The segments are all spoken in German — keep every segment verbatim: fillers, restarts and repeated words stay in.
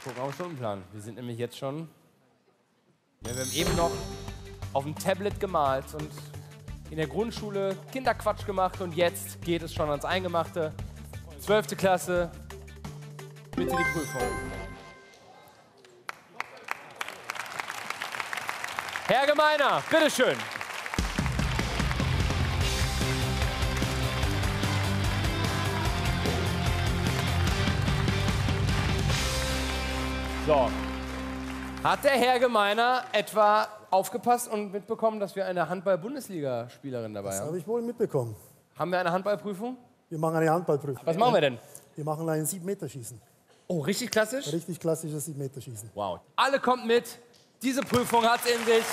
Gucken auf den Stundenplan. Wir sind nämlich jetzt schon... Ja, wir haben eben noch auf dem Tablet gemalt und in der Grundschule Kinderquatsch gemacht und jetzt geht es schon ans Eingemachte. Zwölfte Klasse, bitte die Prüfung. Herr Gemeiner, bitteschön. So. Hat der Herr Gemeiner etwa aufgepasst und mitbekommen, dass wir eine Handball-Bundesliga-Spielerin dabei Das haben? habe ich wohl mitbekommen. Haben wir eine Handballprüfung? Wir machen eine Handballprüfung. Was machen wir denn? Wir machen ein sieben-Meter-Schießen. Oh, richtig klassisch? Richtig klassisches sieben-Meter-Schießen. Wow. Alle kommt mit. Diese Prüfung hat es in sich.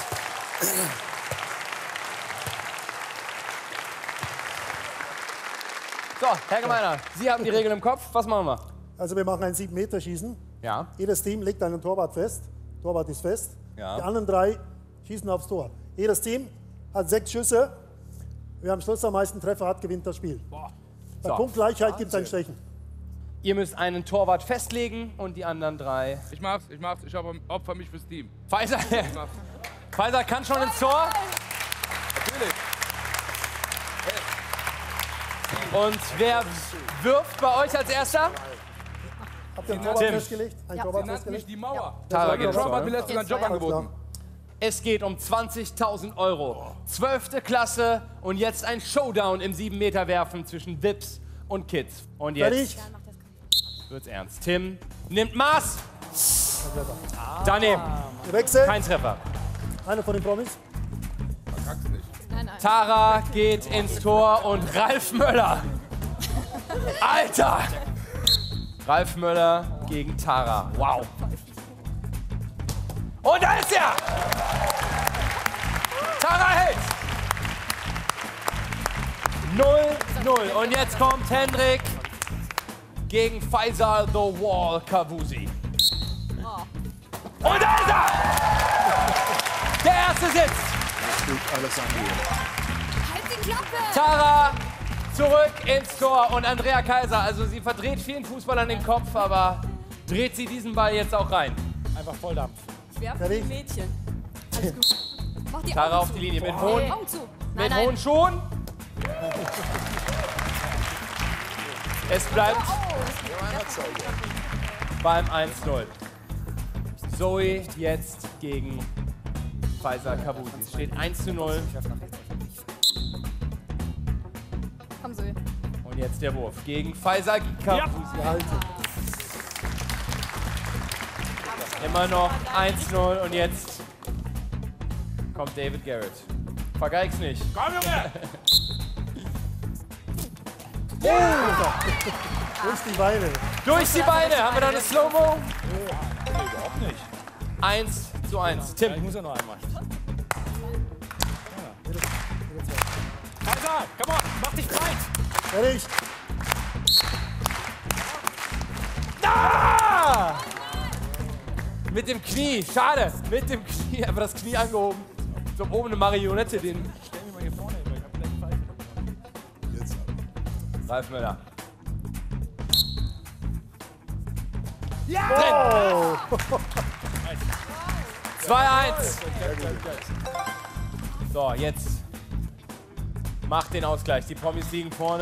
So, Herr Gemeiner, Sie haben die Regeln im Kopf. Was machen wir? Also wir machen ein sieben-Meter-Schießen. Ja. Jedes Team legt einen Torwart fest. Torwart ist fest. Ja. Die anderen drei schießen aufs Tor. Jedes Team hat sechs Schüsse. Wer am Schluss am meisten Treffer hat, gewinnt das Spiel. Boah. Bei So. Punktgleichheit gibt es ein Stechen. Ihr müsst einen Torwart festlegen und die anderen drei. Ich mach's, ich mach's. Ich opfer mich fürs Team. Pfizer, Ich mach's. Pfizer kann schon ins Tor. Natürlich. Und wer wirft bei euch als Erster? Habt ihr einen Torwart Tim. festgelegt? Ein Sie Torwart nennt mich festgelegt? die Mauer. Tara geht Der ins Tor. Trump hat mir Ne? letztens einen Job Alles angeboten. klar. Es geht um zwanzigtausend Euro. Zwölfte Klasse und jetzt ein Showdown im sieben Meter werfen zwischen Vips und Kids. Und jetzt Fertig? wird's ernst. Tim nimmt Maß. Daneben. Wir wechseln. Kein Treffer. Einer von den Promis. Verkack's nicht. Nein, nein. Tara geht ins Tor und Ralf Möller. Alter! Ralf Möller gegen Tara. Wow. Und da ist er! Tara hält! null null. Und jetzt kommt Hendrik gegen Faisal The Wall Kavusi. Und da ist er! Der erste sitzt. Halt die Klappe! Tara zurück ins Tor und Andrea Kaiser. Also sie verdreht vielen Fußballern den Kopf, aber dreht sie diesen Ball jetzt auch rein. Einfach Volldampf. Ich werfe Fertig? die Mädchen. Alles gut. Mach die Tara Augen auf zu. die Linie mit Hey, hohen, Augen zu. mit Nein, nein. hohen Schuhen. Es bleibt beim eins null. Zoe jetzt gegen Faisal Kavusi. Es steht eins zu null. Komm, Zoe. Und jetzt der Wurf gegen Faisal Kavusi. Gehalten. Immer noch eins null und jetzt kommt David Garrett. Vergeig's nicht. Komm, Junge! Durch die Beine. Durch die Beine. Haben wir da eine Slow-Mo? Nee, überhaupt nicht. eins zu eins. Tim. Ich muss ja noch einmal. Kaiser, komm on, mach dich breit. Fertig? Ah! Mit dem Knie. Schade. Mit dem Knie. Aber das Knie angehoben. So oben eine Marionette. Den Stell mich mal hier vorne hin, weil ich hab vielleicht falsch. Ralf Möller. Oh. zwei eins. So, jetzt macht den Ausgleich. Die Promis liegen vorne.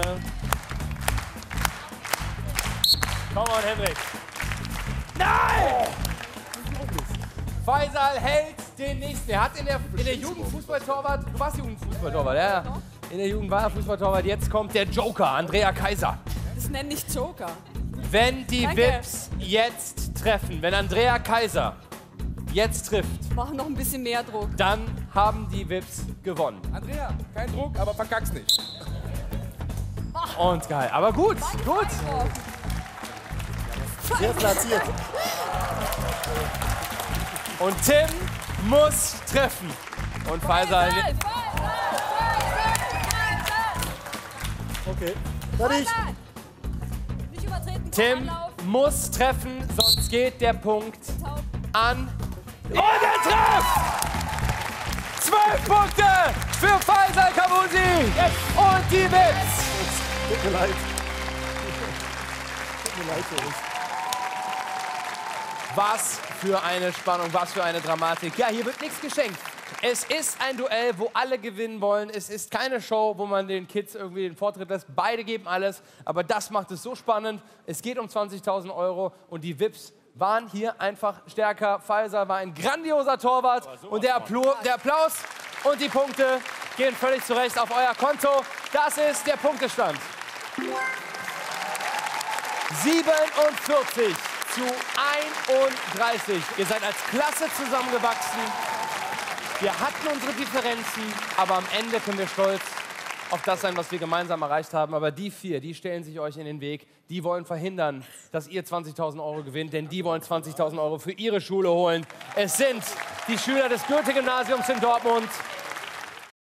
Komm on, Hendrik. Nein! Faisal hält den nächsten. Er hat in der, in der Jugend Fußballtorwart. Du warst Jugendfußballtorwart, ja. In der Jugend war er Fußballtorwart. Jetzt kommt der Joker, Andrea Kaiser. Das nenne ich Joker. Wenn die Danke. Vips jetzt treffen, wenn Andrea Kaiser jetzt trifft, Mach noch ein bisschen mehr Druck. dann haben die Vips gewonnen. Andrea, kein Druck, aber verkack's nicht. Und geil. Aber gut, gut. Sehr platziert. Und Tim muss treffen. Und Faisal. Faisal, Faisal, Okay. Fertig? Faisal. Nicht übertreten. Tim Anlauf. muss treffen, sonst geht der Punkt Taub. an. Und er trifft! Zwölf Punkte für Faisal Kavusi und die Vips. Tut mir leid. Tut mir leid für uns. Was für eine Spannung, was für eine Dramatik. Ja, hier wird nichts geschenkt. Es ist ein Duell, wo alle gewinnen wollen. Es ist keine Show, wo man den Kids irgendwie den Vortritt lässt. Beide geben alles, aber das macht es so spannend. Es geht um zwanzigtausend Euro und die V I Ps waren hier einfach stärker. Falser war ein grandioser Torwart und der, Applu der Applaus und die Punkte gehen völlig zurecht auf euer Konto. Das ist der Punktestand. siebenundvierzig zu einunddreißig. Ihr seid als Klasse zusammengewachsen. Wir hatten unsere Differenzen, aber am Ende können wir stolz auf das sein, was wir gemeinsam erreicht haben. Aber die vier, die stellen sich euch in den Weg. Die wollen verhindern, dass ihr zwanzigtausend Euro gewinnt, denn die wollen zwanzigtausend Euro für ihre Schule holen. Es sind die Schüler des Goethe-Gymnasiums in Dortmund.